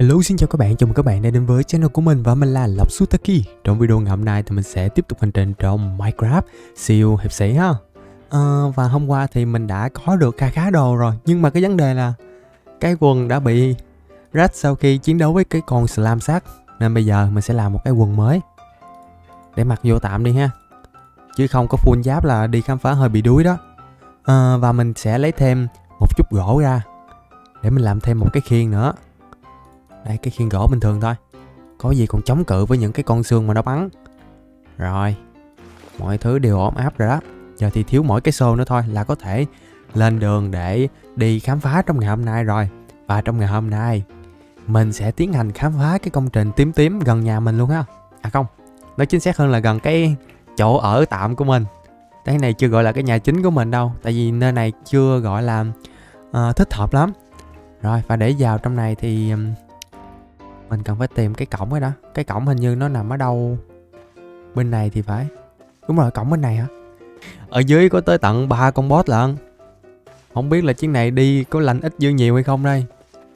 Hello, xin chào các bạn, chào mừng các bạn đã đến với channel của mình và mình là Lộc Sutaki. Trong video ngày hôm nay thì mình sẽ tiếp tục hành trình trong Minecraft siêu hiệp sĩ ha. Và hôm qua thì mình đã có được khá đồ rồi, nhưng mà cái vấn đề là cái quần đã bị rách sau khi chiến đấu với cái con Slam Shark, nên bây giờ mình sẽ làm một cái quần mới để mặc vô tạm đi ha, chứ không có full giáp là đi khám phá hơi bị đuối đó. Và mình sẽ lấy thêm một chút gỗ ra để mình làm thêm một cái khiên nữa. Đây, cái khiên gỗ bình thường thôi, có gì còn chống cự với những cái con xương mà nó bắn. Rồi, mọi thứ đều ổn áp rồi đó. Giờ thì thiếu mỗi cái xô nữa thôi là có thể lên đường để đi khám phá trong ngày hôm nay rồi. Và trong ngày hôm nay mình sẽ tiến hành khám phá cái công trình tím tím gần nhà mình luôn ha. À không, nói chính xác hơn là gần cái chỗ ở tạm của mình. Cái này chưa gọi là cái nhà chính của mình đâu, tại vì nơi này chưa gọi là thích hợp lắm. Rồi, và để vào trong này thì mình cần phải tìm cái cổng ấy đó. Cái cổng hình như nó nằm ở đâu bên này thì phải. Đúng rồi, cổng bên này hả? Ở dưới có tới tận 3 con boss lận. Không biết là chuyến này đi có lành ít dư nhiều hay không đây.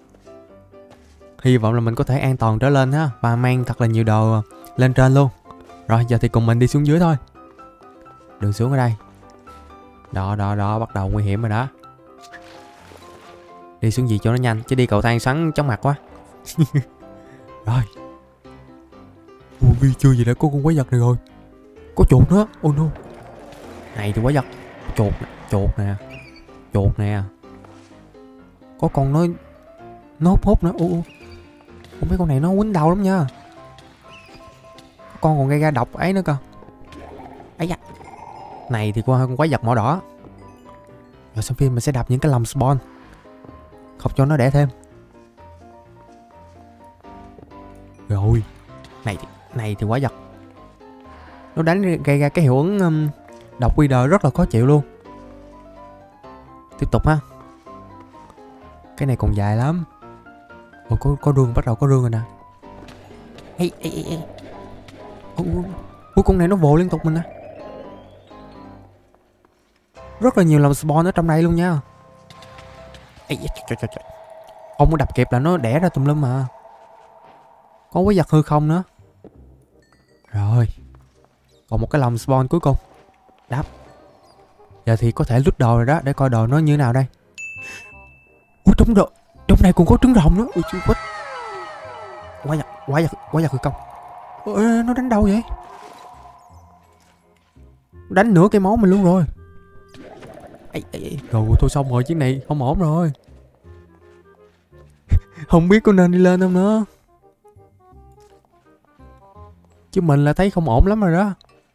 Hy vọng là mình có thể an toàn trở lên ha, và mang thật là nhiều đồ lên trên luôn. Rồi, giờ thì cùng mình đi xuống dưới thôi. Đường xuống ở đây. Đó, bắt đầu nguy hiểm rồi đó. Đi xuống gì cho nó nhanh, chứ đi cầu thang xoắn chóng mặt quá. Rồi. Ui, chưa gì đã có con quái vật này rồi. Có chuột nữa. Oh no. Này thì quái vật. Chuột nè. Có con nó hút nữa. Mấy con này nó quýnh đau lắm nha. Con còn gây ra độc ấy nữa cơ. Ấy da. Này thì con quái vật mỏ đỏ. Rồi sau khi mình sẽ đập những cái lồng spawn, không cho nó đẻ thêm. Rồi. Này thì quái vật. Nó đánh gây ra cái hiệu ứng độc Wither rất là khó chịu luôn. Tiếp tục ha. Cái này còn dài lắm. Ồ, có rương, bắt đầu có rương rồi nè. Ê. Ủa, con này nó vồ liên tục mình nè. Rất là nhiều lòng spawn ở trong đây luôn nha. Ê, trời. Không có đập kịp là nó đẻ ra tùm lum mà. Có quái vật hư không nữa. Rồi. Còn một cái lòng spawn cuối cùng. Đáp. Giờ thì có thể lút đồ rồi đó. Để coi đồ nó như thế nào đây. Ủa, trong này còn có trứng rồng nữa. Ui chú quýt. Quái vật hư không. Ủa, nó đánh đâu vậy? Đánh nửa cái máu mình luôn rồi. Rồi thôi xong rồi, chiếc này không ổn rồi. Không biết có nên đi lên không nữa. Chứ mình là thấy không ổn lắm rồi đó.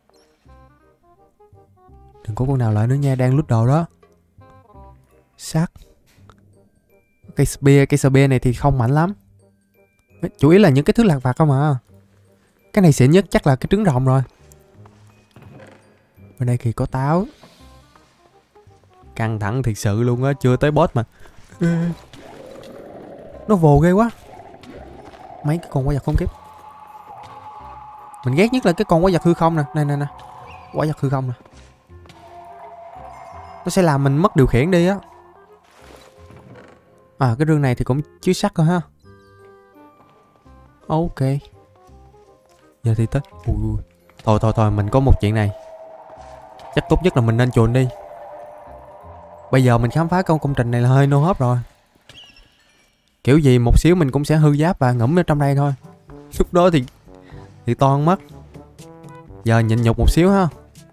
Đừng có con nào lại nữa nha, đang lút đồ đó. Sắt. Cây spear này thì không mạnh lắm. Chủ yếu là những cái thứ lạc vặt không à. Cái này xịn nhất chắc là cái trứng rồng rồi. Bên đây thì có táo. Căng thẳng thiệt sự luôn á, chưa tới boss mà. Nó vồ ghê quá. Mấy cái con quái vật không kiếp. Mình ghét nhất là cái con quái vật hư không nè. Nè. Quái vật hư không nè. Nó sẽ làm mình mất điều khiển đi á. À, cái rương này thì cũng chứa sắt rồi ha. Ok. Giờ thì tới. Thôi, mình có một chuyện này. Chắc tốt nhất là mình nên chuồn đi. Bây giờ mình khám phá công trình này là hơi no hốp rồi. Kiểu gì một xíu mình cũng sẽ hư giáp và ngủm ở trong đây thôi. Lúc đó thì toan mất. Giờ nhịn nhục một xíu ha.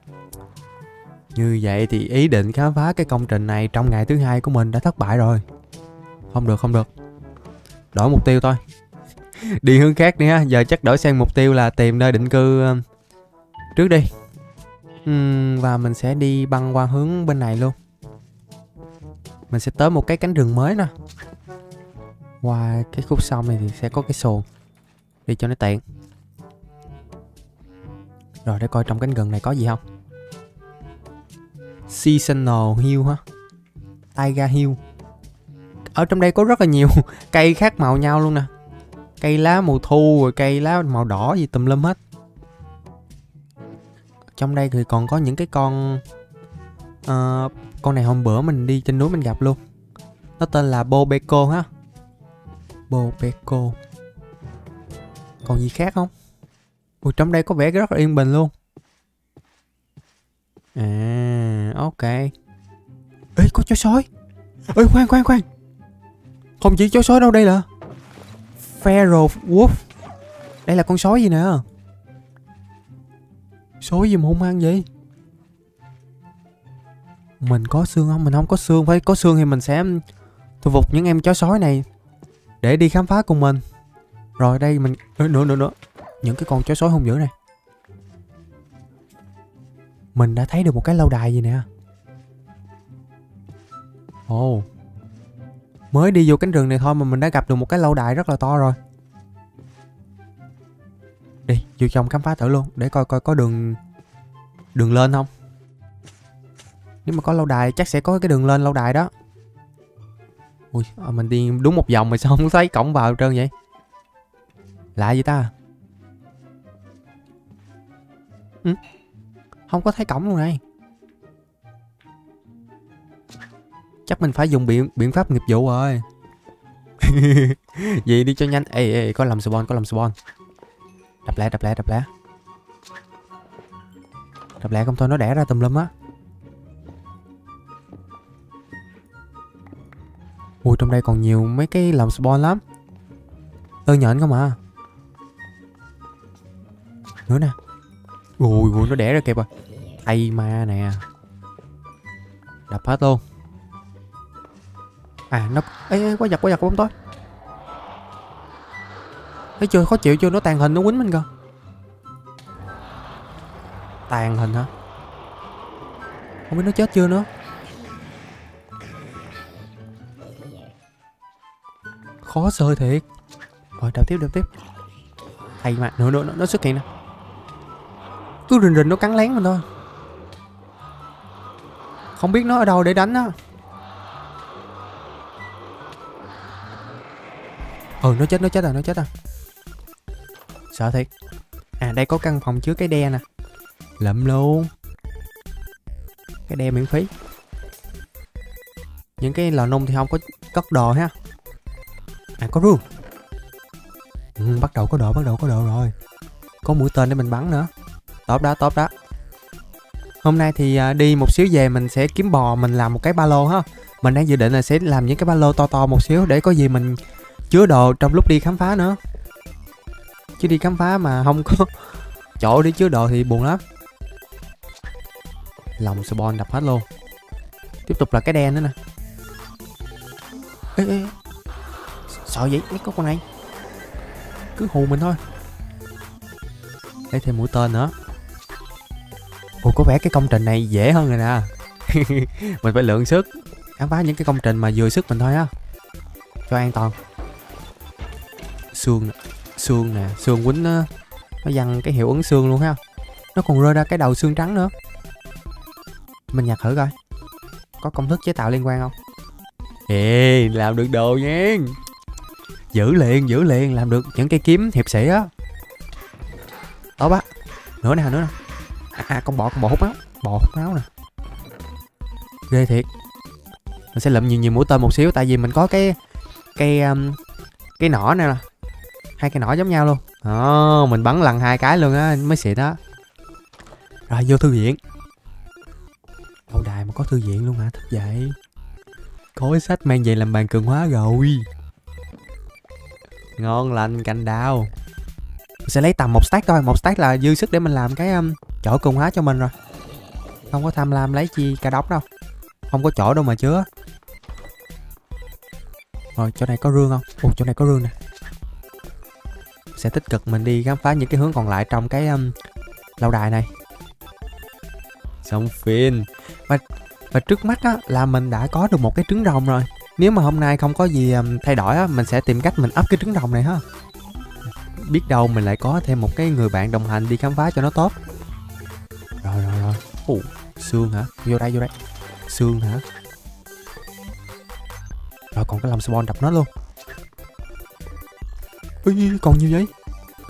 Như vậy thì ý định khám phá cái công trình này trong ngày thứ 2 của mình đã thất bại rồi. Không được. Đổi mục tiêu thôi. Đi hướng khác đi ha. Giờ chắc đổi sang mục tiêu là tìm nơi định cư trước đi. Và mình sẽ đi băng qua hướng bên này luôn. Mình sẽ tới một cái cánh rừng mới nè. Qua cái khúc sông này thì sẽ có cái xuồng. Đi cho nó tiện. Rồi để coi trong cánh rừng này có gì không. Seasonal Hill hả? Taiga Hill. Ở trong đây có rất là nhiều cây khác màu nhau luôn nè. Cây lá mùa thu rồi cây lá màu đỏ gì tùm lum hết. Trong đây thì còn có những cái con này hôm bữa mình đi trên núi mình gặp luôn. Nó tên là Bobeco ha. Bobeco. Còn gì khác không? Ui, trong đây có vẻ rất là yên bình luôn. À, ok. Ê, có chó sói. Ê, khoan. Không chỉ chó sói đâu, đây là Feral Wolf. Đây là con sói gì nè? Sói gì mà hung hăng vậy? Mình có xương không? Mình không có xương. Phải có xương thì mình sẽ thu phục những em chó sói này để đi khám phá cùng mình. Rồi đây mình... Nữa. Những cái con chó sói hung dữ này. Mình đã thấy được một cái lâu đài gì nè. Ồ. Mới đi vô cánh rừng này thôi mà mình đã gặp được một cái lâu đài rất là to rồi. Đi, vô trong khám phá thử luôn. Để coi có đường lên không. Nếu mà có lâu đài chắc sẽ có cái đường lên lâu đài đó. Ui, mình đi đúng một vòng mà sao không thấy cổng vào trơn vậy? Lạ gì ta? Không có thấy cổng luôn này. Chắc mình phải dùng biện pháp nghiệp vụ rồi. Vậy đi cho nhanh. Ê, có làm spawn. Đập lẹ. Đập lẹ không thôi nó đẻ ra tùm lum á. Ui, trong đây còn nhiều mấy cái làm spawn lắm. Tơ nhện không à. Nữa nè. Ui, nó đẻ ra kịp rồi. Tay ma nè. Đập hết luôn. À, nó... Ê, quá giật bóng tối. Thấy chưa, khó chịu chưa, nó tàn hình nó quýnh mình cơ. Tàn hình hả? Không biết nó chết chưa nữa. Khó sơi thiệt. Rồi đập tiếp. Hay mà, nữa nó xuất hiện nè. Cứ rình nó cắn lén mình thôi. Không biết nó ở đâu để đánh á. Nó chết rồi. Sợ thiệt. À, đây có căn phòng chứa cái đe nè. Lụm luôn. Cái đe miễn phí. Những cái lò nung thì không có cất đồ ha. À, có rương. Bắt đầu có đồ rồi. Có mũi tên để mình bắn nữa. Tốt đó. Hôm nay thì đi một xíu về mình sẽ kiếm bò, mình làm một cái ba lô ha. Mình đang dự định là sẽ làm những cái ba lô to một xíu để có gì mình chứa đồ trong lúc đi khám phá nữa. Chứ đi khám phá mà không có chỗ để chứa đồ thì buồn lắm. Lòng spawn đập hết luôn. Tiếp tục là cái đen nữa nè. Ê. Sợ vậy, có con này cứ hù mình thôi. Lấy thêm mũi tên nữa. Ồ, có vẻ cái công trình này dễ hơn rồi nè. Mình phải lượng sức khám phá những cái công trình mà vừa sức mình thôi á, cho an toàn. Xương nè, xương quýnh nó dằn cái hiệu ứng xương luôn ha. Nó còn rơi ra cái đầu xương trắng nữa. Mình nhặt thử coi có công thức chế tạo liên quan không. Ê, làm được đồ nha. Giữ liền, làm được những cây kiếm hiệp sĩ á. Tốt á. Nữa nè. À, con bò hút máu. Bò hút máu nè. Ghê thiệt. Mình sẽ lụm nhiều mũi tên một xíu. Tại vì mình có cái nỏ này nè. Hai cái nỏ giống nhau luôn. Mình bắn lần 2 cái luôn á mới xịn đó. Rồi vô thư viện. Lâu đài mà có thư viện luôn hả? Thích vậy. Khối sách mang về làm bàn cường hóa rồi. Ngon lành cành đào. Mình sẽ lấy tầm 1 stack thôi. 1 stack là dư sức để mình làm cái chỗ cường hóa cho mình rồi. Không có tham lam lấy chi cả đống đâu. Không có chỗ đâu mà chứa. Rồi chỗ này có rương không? Ồ, chỗ này có rương nè. Sẽ tích cực mình đi khám phá những cái hướng còn lại trong cái lâu đài này. Xong phim. Và trước mắt á là mình đã có được một cái trứng rồng rồi. Nếu mà hôm nay không có gì thay đổi á, mình sẽ tìm cách mình up cái trứng rồng này ha. Biết đâu mình lại có thêm một cái người bạn đồng hành đi khám phá cho nó tốt. Rồi. Ồ, xương hả? Vô đây. Xương hả? Rồi còn cái làm spawn đập nó luôn. Ui, còn nhiều vậy.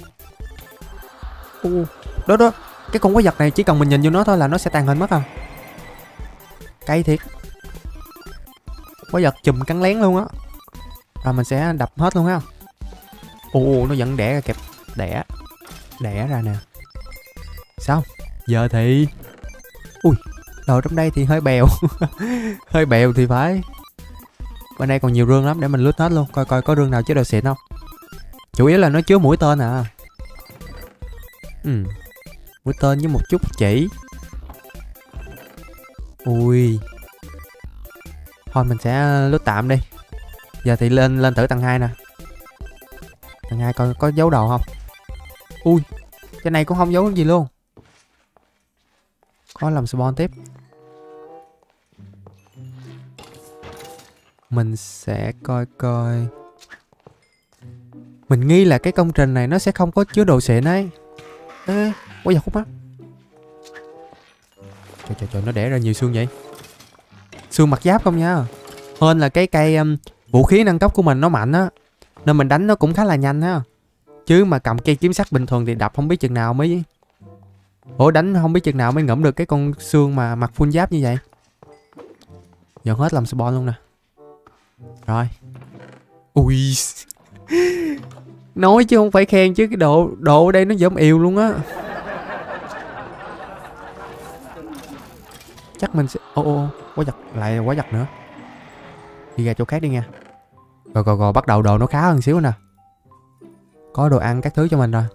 Ồ, đó. Cái con quái vật này chỉ cần mình nhìn vô nó thôi là nó sẽ tàn hình mất à. Cay thiệt. Quái vật chùm cắn lén luôn á. Rồi mình sẽ đập hết luôn ha. Ồ, nó vẫn đẻ ra kìa. đẻ ra nè. Xong. Giờ thì ui, đồ trong đây thì hơi bèo. Hơi bèo thì phải. Bên đây còn nhiều rương lắm, để mình lướt hết luôn. Coi coi có rương nào chứa đồ xịn không. Chủ yếu là nó chứa mũi tên à. Mũi tên với một chút chỉ. Ui. Thôi mình sẽ lướt tạm đi. Giờ thì lên thử tầng 2 nè. Tầng 2 coi có dấu đồ không. Ui, cái này cũng không giấu gì luôn. Có làm spawn tiếp. Mình sẽ coi. Mình nghi là cái công trình này nó sẽ không có chứa đồ xịn ấy. Ê, ôi giật khúc mắt. Trời, nó đẻ ra nhiều xương vậy. Xương mặt giáp không nha. Hơn là cái cây vũ khí nâng cấp của mình nó mạnh á, nên mình đánh nó cũng khá là nhanh á. Chứ mà cầm cây kiếm sắt bình thường thì đập không biết chừng nào mới... đánh không biết chừng nào mới ngẫm được cái con xương mà mặc full giáp như vậy. Dọn hết làm spawn luôn nè. Rồi. Ui. Nói chứ không phải khen chứ, cái độ ở đây nó giống yêu luôn á. Chắc mình sẽ... quá giật, lại quá giật nữa. Đi ra chỗ khác đi nha. Rồi, bắt đầu đồ nó khá hơn xíu nè. Có đồ ăn các thứ cho mình rồi.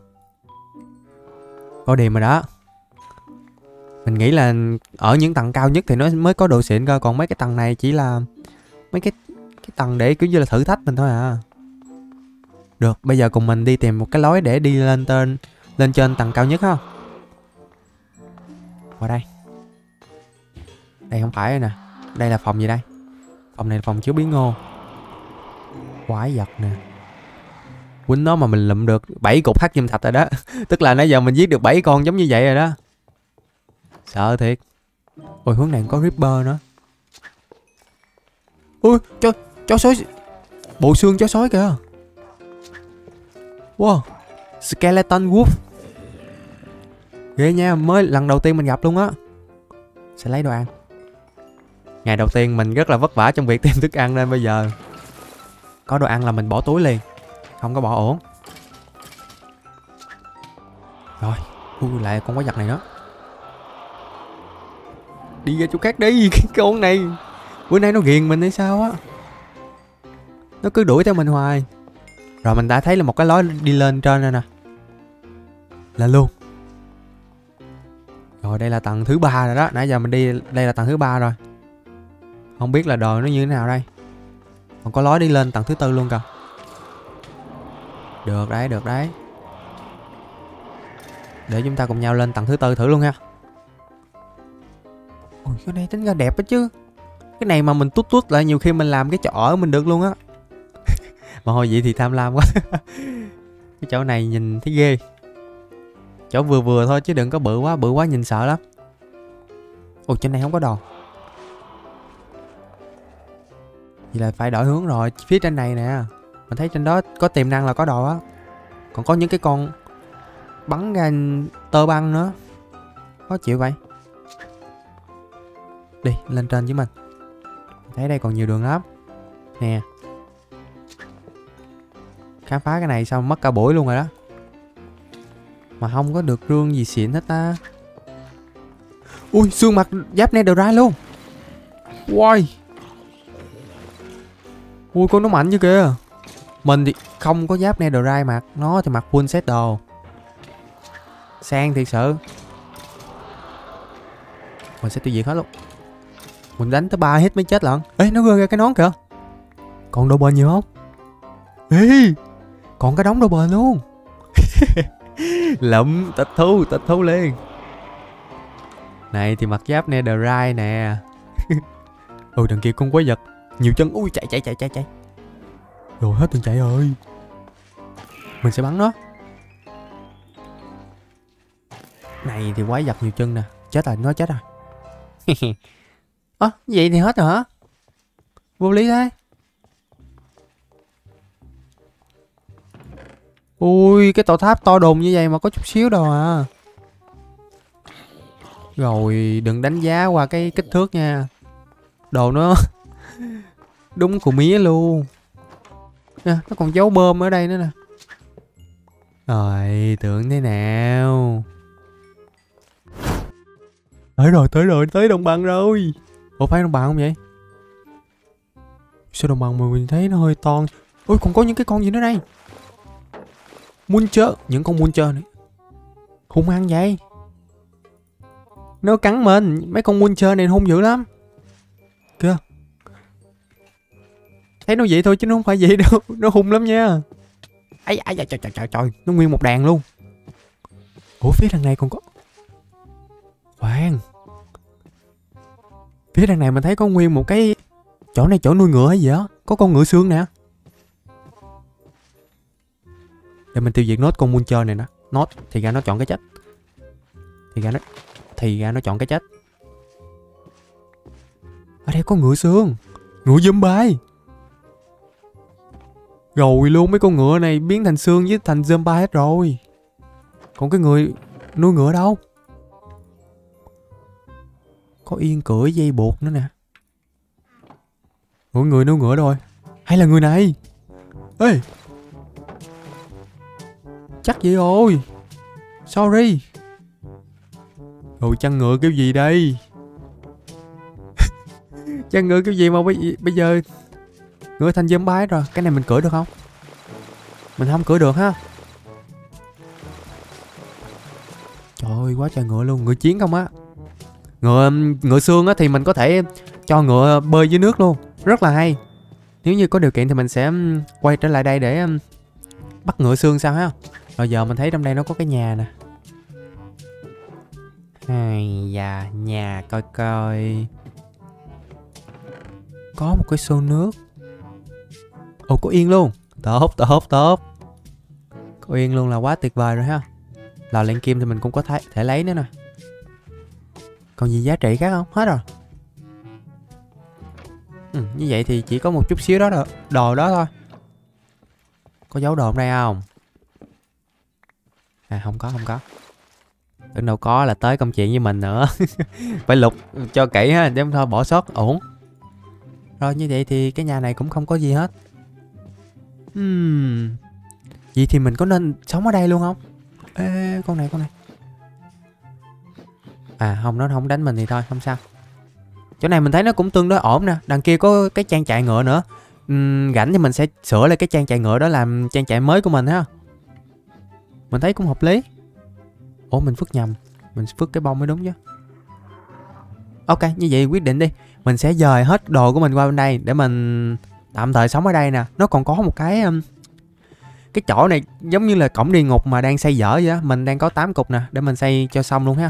Có điềm rồi đó. Mình nghĩ là ở những tầng cao nhất thì nó mới có đồ xịn cơ. Còn mấy cái tầng này chỉ là mấy cái tầng để kiểu như là thử thách mình thôi à. Được, bây giờ cùng mình đi tìm một cái lối để đi lên trên tầng cao nhất ha. Qua đây. Đây không phải rồi nè. Đây là phòng gì đây? Phòng này là phòng chứa bí ngô. Quái vật nè. Quýnh nó mà mình lụm được 7 cục hắc diêm thạch rồi đó. Tức là nãy giờ mình giết được 7 con giống như vậy rồi đó. Sợ thiệt. Ôi, hướng này có Reaper nữa. Ui, chó sói. Bộ xương chó sói kìa. Wow, Skeleton Wolf. Ghê nha, mới lần đầu tiên mình gặp luôn á. Sẽ lấy đồ ăn. Ngày đầu tiên mình rất là vất vả trong việc tìm thức ăn, nên bây giờ có đồ ăn là mình bỏ túi liền, không có bỏ ổn. Rồi, lại con quái vật này nữa. Đi ra chỗ khác đi. Cái con này bữa nay nó ghiền mình hay sao á. Nó cứ đuổi theo mình hoài. Rồi mình đã thấy là một cái lối đi lên trên đây nè. Lên luôn. Rồi đây là tầng thứ 3 rồi đó. Nãy giờ mình đi, đây là tầng thứ 3 rồi. Không biết là đồ nó như thế nào đây. Còn có lối đi lên tầng thứ 4 luôn kìa. Được đấy. Để chúng ta cùng nhau lên tầng thứ 4 thử luôn nha. Ui, cái này tính ra đẹp á chứ. Cái này mà mình tút lại nhiều khi mình làm cái chỗ ở mình được luôn á. Mà hồi vậy thì tham lam quá. Cái chỗ này nhìn thấy ghê. Chỗ vừa thôi chứ đừng có bự quá nhìn sợ lắm. Ôi, trên này không có đồ. Vậy là phải đổi hướng rồi. Phía trên này nè, mình thấy trên đó có tiềm năng là có đồ á. Còn có những cái con bắn ra tơ băng nữa. Khó chịu vậy. Đi lên trên với mình. Thấy đây còn nhiều đường lắm. Nè. Khám phá cái này xong mất cả buổi luôn rồi đó. Mà không có được rương gì xịn hết ta. Ui, xương mặt giáp netherite luôn. Wow. Ui, con nó mạnh như kìa. Mình thì không có giáp netherite mặc. Nó thì mặc full set đồ. Sang thiệt sự. Mình sẽ tiêu diệt hết luôn. Mình đánh tới 3 hit mới chết lận. Ê, nó rơi ra cái nón kìa. Còn đồ bền nhiều không? Ê, còn cái đống đồ bền luôn. Lụm, tịch thu liền. Này thì mặc giáp netherite nè. Đằng kia con quái vật nhiều chân. Ui, chạy. Rồi hết đường chạy rồi. Mình sẽ bắn nó. Này thì quái vật nhiều chân nè. Chết rồi, nó chết rồi. Vậy thì hết rồi hả? Vô lý thế. Ui, cái tòa tháp to đùng như vậy mà có chút xíu đâu à. Rồi, đừng đánh giá qua cái kích thước nha. Đồ nó đúng cù mía luôn. Nè, nó còn dấu bơm ở đây nữa nè. Rồi, tưởng thế nào? Tới rồi, tới đồng bằng rồi. Ủa phải đồng bằng không vậy? Sao đồng bằng mà mình thấy nó hơi to. Ôi còn có những cái con gì nữa đây. Muncher, những con Muncher này hung hăng vậy. Nó cắn mình, mấy con Muncher này hung dữ lắm. Kìa. Thấy nó vậy thôi chứ nó không phải vậy đâu, nó hung lắm nha. Ai trời, nó nguyên một đàn luôn. Ủa phía đằng này còn có. Khoan. Phía đằng này mình thấy có nguyên một cái chỗ này chỗ nuôi ngựa hay gì đó, có con ngựa xương nè. Để mình tiêu diệt nốt con Muncher này nè. Nốt thì ra nó chọn cái chết. Thì ra nó chọn cái chết. Ở đây có ngựa xương. Ngựa zombie. Rồi luôn, mấy con ngựa này biến thành xương với thành zombie hết rồi. Còn cái người nuôi ngựa đâu? Có yên cưỡi dây buộc nữa nè. Ủa người nuôi ngựa rồi? Hay là người này? Ê, chắc vậy rồi. Sorry. Rồi chăn ngựa kiểu gì đây? Chăn ngựa kiểu gì mà bây giờ ngựa thành zombie rồi. Cái này mình cưỡi được không? Mình không cưỡi được ha. Trời ơi quá trời ngựa luôn. Ngựa chiến không á. Ngựa xương á thì mình có thể cho ngựa bơi dưới nước luôn. Rất là hay. Nếu như có điều kiện thì mình sẽ quay trở lại đây để bắt ngựa xương sao ha. Rồi giờ mình thấy trong đây nó có cái nhà nè. Dạ, nhà coi coi. Có một cái xô nước. Ồ có yên luôn. Tốt. Có yên luôn là quá tuyệt vời rồi ha. Lò luyện kim thì mình cũng có thể lấy nữa nè. Còn gì giá trị khác không? Hết rồi. Như vậy thì chỉ có một chút xíu đó đồ đó thôi. Có dấu đồ ở đây không? À không có. Tưởng đâu có là tới công chuyện với mình nữa. Phải lục cho kỹ ha, để không thôi bỏ sót ổn. Rồi như vậy thì cái nhà này cũng không có gì hết. Vậy thì mình có nên sống ở đây luôn không? Ê, con này. À không, nó không đánh mình thì thôi, không sao. Chỗ này mình thấy nó cũng tương đối ổn nè. Đằng kia có cái trang trại ngựa nữa. Rảnh thì mình sẽ sửa lại cái trang trại ngựa đó làm trang trại mới của mình ha. Mình thấy cũng hợp lý. Ủa mình phức nhầm. Mình phức cái bông mới đúng chứ. Ok, như vậy quyết định đi. Mình sẽ dời hết đồ của mình qua bên đây để mình tạm thời sống ở đây nè. Nó còn có một cái chỗ này giống như là cổng địa ngục mà đang xây dở vậy á. Mình đang có 8 cục nè, để mình xây cho xong luôn ha.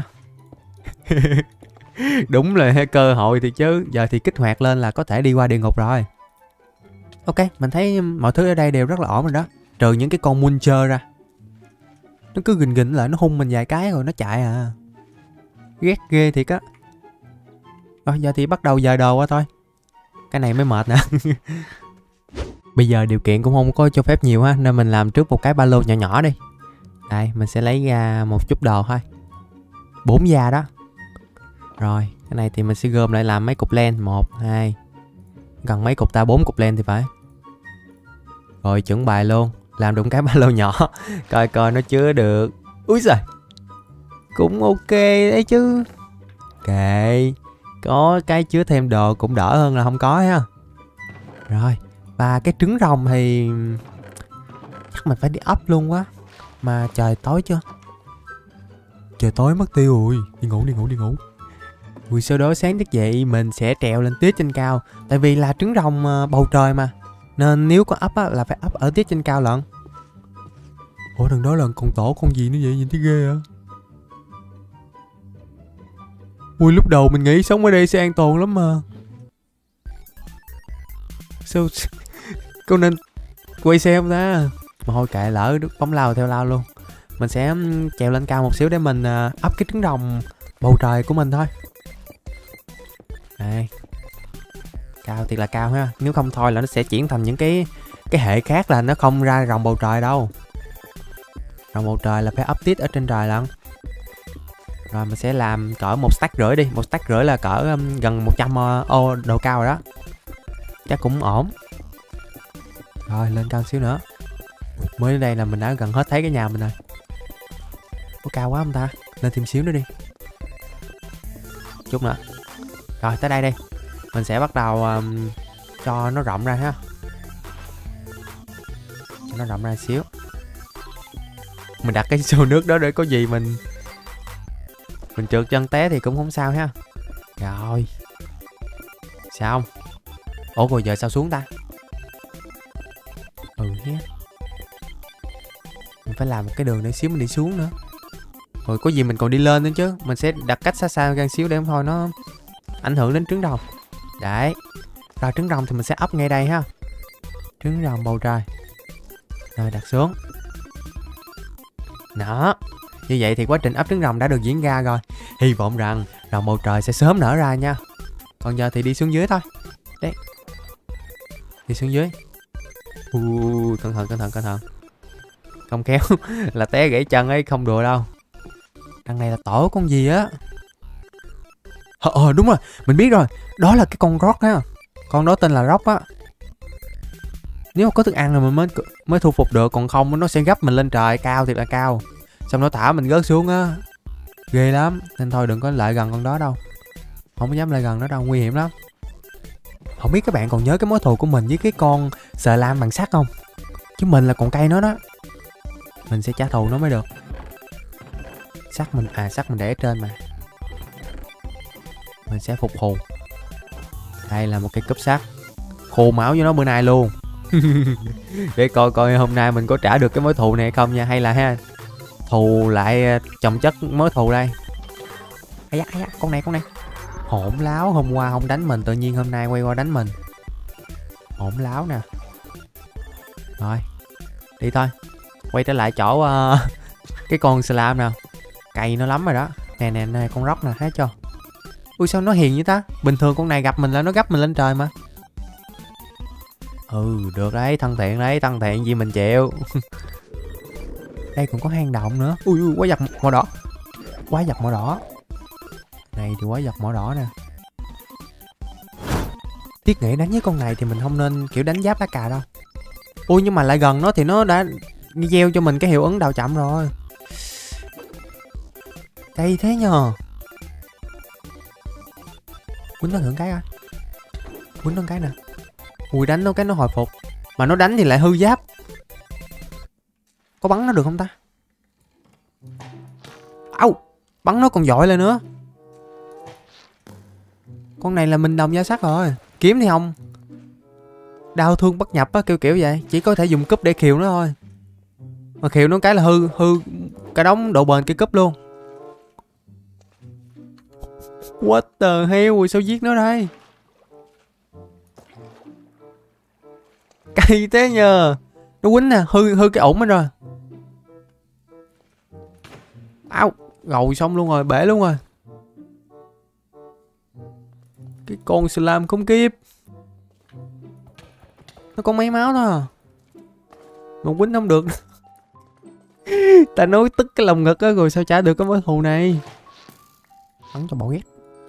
Đúng là cơ hội thì chứ. Giờ thì kích hoạt lên là có thể đi qua địa ngục rồi. Ok, mình thấy mọi thứ ở đây đều rất là ổn rồi đó. Trừ những cái con Muncher ra. Nó cứ gình lại, nó hung mình vài cái rồi nó chạy à. Ghét ghê thiệt á. Rồi giờ thì bắt đầu dời đồ qua thôi. Cái này mới mệt nè. Bây giờ điều kiện cũng không có cho phép nhiều ha, nên mình làm trước một cái ba lô nhỏ nhỏ đi. Đây, mình sẽ lấy ra một chút đồ thôi. 4 da đó. Rồi, cái này thì mình sẽ gom lại làm mấy cục len. 1, 2. Gần mấy cục ta, 4 cục len thì phải. Rồi chuẩn bài luôn. Làm được cái ba lô nhỏ. Coi nó chứa được. Úi giời. Cũng ok đấy chứ. Kệ. Có cái chứa thêm đồ cũng đỡ hơn là không có ha. Rồi. Và cái trứng rồng thì chắc mình phải đi ấp luôn quá. Mà trời tối chưa? Trời tối mất tiêu rồi. Đi ngủ. Buổi sau đó sáng thức dậy mình sẽ trèo lên tiết trên cao. Tại vì là trứng rồng bầu trời mà. Nên nếu có ấp á, là phải ấp ở tiết trên cao lận. Ủa đằng đó là con tổ con gì nữa vậy? Nhìn thấy ghê hả? Ui lúc đầu mình nghĩ sống ở đây sẽ an toàn lắm mà. Sao cô nên quay xe không ta? Mà thôi kệ, lỡ bóng lao theo lao luôn. Mình sẽ trèo lên cao một xíu để mình ấp cái trứng rồng bầu trời của mình thôi. Đây. Cao thiệt là cao ha. Nếu không thôi là nó sẽ chuyển thành những cái hệ khác, là nó không ra rồng bầu trời đâu. Rồng bầu trời là phải ấp tít ở trên trời lận. Rồi mình sẽ làm cỡ 1,5 stack đi. 1,5 stack là cỡ gần 100 ô độ cao rồi đó. Chắc cũng ổn. Rồi lên cao xíu nữa. Mới đến đây là mình đã gần hết thấy cái nhà mình rồi. Có cao quá không ta? Lên thêm xíu nữa đi. Chút nữa. Rồi tới đây đi. Mình sẽ bắt đầu cho nó rộng ra ha. Cho nó rộng ra xíu. Mình đặt cái xô nước đó để có gì mình trượt chân té thì cũng không sao ha. Rồi. Sao không? Ủa rồi giờ sao xuống ta? Ừ nhé. Mình phải làm một cái đường để xíu mình đi xuống nữa. Rồi có gì mình còn đi lên nữa chứ. Mình sẽ đặt cách xa xa ra xíu để không thôi nó ảnh hưởng đến trứng rồng. Đấy. Rồi trứng rồng thì mình sẽ ấp ngay đây ha. Trứng rồng bầu trời. Rồi đặt xuống. Đó. Như vậy thì quá trình ấp trứng rồng đã được diễn ra rồi. Hy vọng rằng rồng bầu trời sẽ sớm nở ra nha. Còn giờ thì đi xuống dưới thôi. Đấy. Đi xuống dưới. Cẩn thận. Không khéo là té gãy chân ấy, không đùa đâu. Đằng này là tổ con gì á. Đúng rồi, mình biết rồi. Đó là cái con rock á. Con đó tên là rock á. Nếu mà có thức ăn là mình mới thu phục được. Còn không nó sẽ gấp mình lên trời. Cao thiệt là cao. Xong nó thả mình rớt xuống á. Ghê lắm. Nên thôi đừng có lại gần con đó đâu. Không có dám lại gần nó đâu, nguy hiểm lắm. Không biết các bạn còn nhớ cái mối thù của mình với cái con sờ lam bằng sắt không? Chứ mình là con cây nó đó. Mình sẽ trả thù nó mới được. Sắt mình để ở trên mà. Mình sẽ phục hù. Đây là một cái cúp sắt. Khô máu với nó bữa nay luôn. Để coi hôm nay mình có trả được cái mối thù này không nha. Hay là ha, thù lại chồng chất mối thù đây. Ai da, con này. Hỗn láo, hôm qua không đánh mình, tự nhiên hôm nay quay qua đánh mình. Hỗn láo nè. Rồi, đi thôi. Quay trở lại chỗ cái con slime nào. Cày nó lắm rồi đó. Nè, con rock nè, thấy chưa? Ui sao nó hiền vậy ta? Bình thường con này gặp mình là nó gấp mình lên trời mà. Được đấy, thân thiện gì mình chịu. Đây còn có hang động nữa. Ui, quái vật màu đỏ. Này thì quái vật màu đỏ nè. Thiết nghĩ đánh với con này thì mình không nên kiểu đánh giáp lá cà đâu. Ui nhưng mà lại gần nó thì nó đã gieo cho mình cái hiệu ứng đào chậm rồi. Đây thế nhờ. Quýnh nó thử cái coi. Quýnh nó cái nè. Ui đánh nó cái nó hồi phục. Mà nó đánh thì lại hư giáp. Có bắn nó được không ta? Bắn nó còn giỏi lên nữa. Con này là mình đồng gia sắt rồi. Kiếm thì không. Đau thương bất nhập á, kiểu vậy. Chỉ có thể dùng cúp để khiêu nó thôi. Mà khiêu nó cái là hư cả đống độ bền cái cúp luôn. What the hell, sao giết nó đây? Cay thế nhờ. Nó quýnh nè, hư cái ổn hết rồi. Gầu xong luôn rồi, bể luôn rồi. Cái con slime khốn kiếp. Nó có mấy máu thôi à. Mà quýnh không được. Ta nói tức cái lòng ngực á, rồi sao trả được cái mối thù này. Bắn cho bỏ ghét.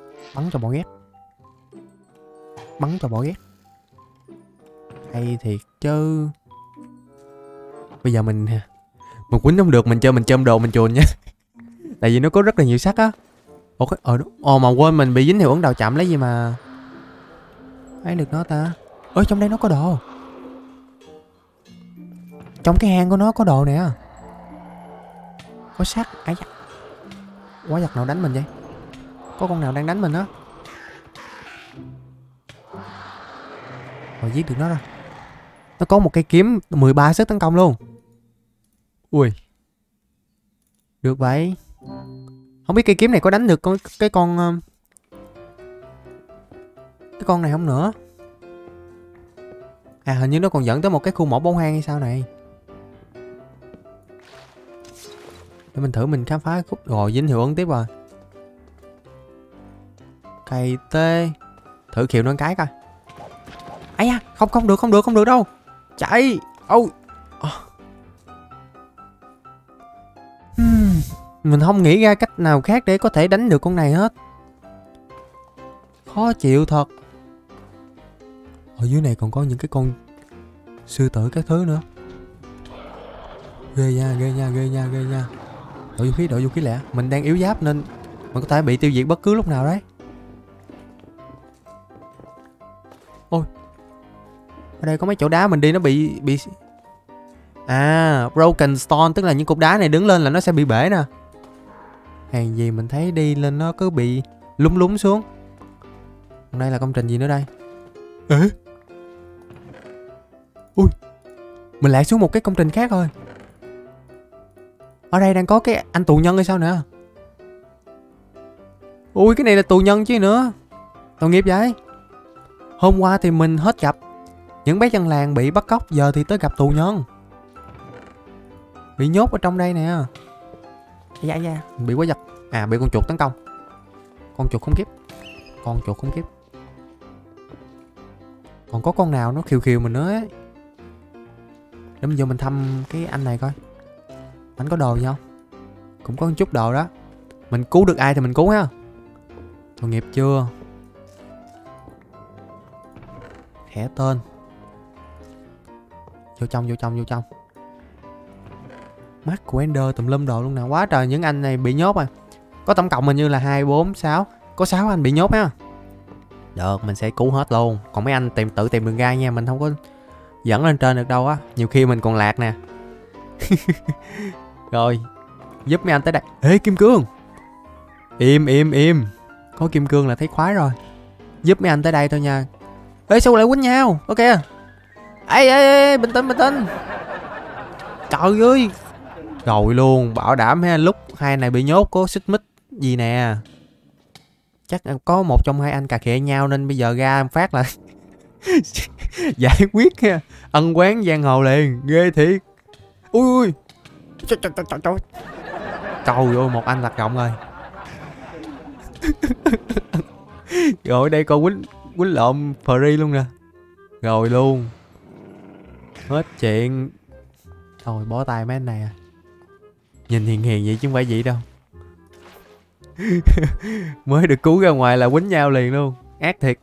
Hay thiệt chứ. Bây giờ mình quýnh không được, mình chôm đồ mình chuồn nha. Tại vì nó có rất là nhiều sắt á. Mà quên mình bị dính hiệu ứng đào chậm, lấy gì mà ấy được nó ta. Trong đây nó có đồ. Trong cái hang của nó có đồ nè. Có sắt. Quái vật nào đánh mình vậy? Có con nào đang đánh mình á? Rồi giết được nó rồi. Nó có một cây kiếm 13 sức tấn công luôn. Ui. Được vậy. Không biết cây kiếm này có đánh được cái con này không nữa. Hình như nó còn dẫn tới một cái khu mỏ bông hang hay sao này. Để mình thử mình khám phá khúc. Rồi dính hiệu ứng tiếp rồi. Cây tê. Thử khiêu nó cái coi. Không được đâu. Chạy. Mình không nghĩ ra cách nào khác để có thể đánh được con này hết. Khó chịu thật. Ở dưới này còn có những cái con sư tử các thứ nữa. Ghê nha, ghê nha, ghê nha, ghê nha. Đội vũ khí lẹ. Mình đang yếu giáp nên mình có thể bị tiêu diệt bất cứ lúc nào đấy. Ôi, ở đây có mấy chỗ đá mình đi nó bị broken stone, tức là những cục đá này đứng lên là nó sẽ bị bể nè. Hèn gì mình thấy đi lên nó cứ bị lúng lúng xuống. Còn đây là công trình gì nữa đây? Ê, ui, mình lại xuống một cái công trình khác rồi. Ở đây đang có cái anh tù nhân hay sao nè. Ui, cái này là tù nhân chứ nữa. Tội nghiệp vậy. Hôm qua thì mình hết gặp những bé dân làng bị bắt cóc, giờ thì tới gặp tù nhân bị nhốt ở trong đây nè. Dạ dạ, bị quái vật. À, bị con chuột tấn công. Con chuột khủng khiếp. Con chuột khủng khiếp. Còn có con nào nó khiêu khiêu mình nữa ấy. Để mình vô mình thăm cái anh này coi. Anh có đồ gì không? Cũng có một chút đồ đó. Mình cứu được ai thì mình cứu ha. Tội nghiệp chưa? Thẻ tên. Vô trong. Mắt của Ender tùm lum đồ luôn nè. Quá trời những anh này bị nhốt à. Có tổng cộng hình như là 2, 4, 6. Có 6 anh bị nhốt ha. Được, mình sẽ cứu hết luôn. Còn mấy anh tự tìm đường ra nha. Mình không có dẫn lên trên được đâu á. Nhiều khi mình còn lạc nè. Rồi, giúp mấy anh tới đây. Ê, kim cương. Im. Có kim cương là thấy khoái rồi. Giúp mấy anh tới đây thôi nha. Ê, sao lại quýnh nhau? Ok. Ê, bình tĩnh. Trời ơi. Rồi luôn, bảo đảm ha, lúc hai này bị nhốt có xích mích gì nè. Chắc có một trong hai anh cà khịa nhau nên bây giờ ra phát là giải quyết ha. Ân oán giang hồ liền, ghê thiệt. Ui. Trời ơi, một anh lạc rộng rồi. Rồi đây con quýnh lộn free luôn nè. Rồi luôn. Hết chuyện. Thôi bó tay mấy anh này à. Nhìn hiền vậy chứ không phải vậy đâu. Mới được cứu ra ngoài là quýnh nhau liền luôn. Ác thiệt.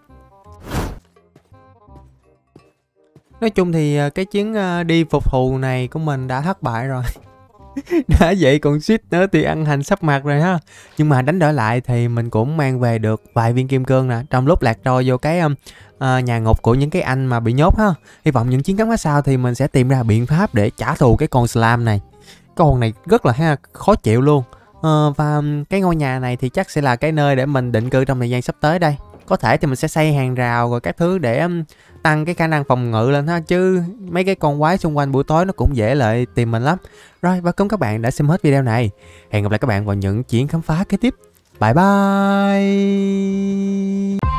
Nói chung thì cái chuyến đi phục thù này của mình đã thất bại rồi. Đã vậy còn shit nữa thì ăn hành sắp mặt rồi ha. Nhưng mà đánh đổi lại thì mình cũng mang về được vài viên kim cương nè. Trong lúc lạc trôi vô cái nhà ngục của những cái anh mà bị nhốt ha. Hy vọng những chiến thắng phía sau thì mình sẽ tìm ra biện pháp để trả thù cái con slam này. Con này rất là khó chịu luôn. Và cái ngôi nhà này thì chắc sẽ là cái nơi để mình định cư trong thời gian sắp tới đây. Có thể thì mình sẽ xây hàng rào rồi các thứ để tăng cái khả năng phòng ngự lên ha. Chứ mấy cái con quái xung quanh buổi tối nó cũng dễ lại tìm mình lắm. Rồi, và cảm ơn các bạn đã xem hết video này. Hẹn gặp lại các bạn vào những chuyến khám phá kế tiếp. Bye bye.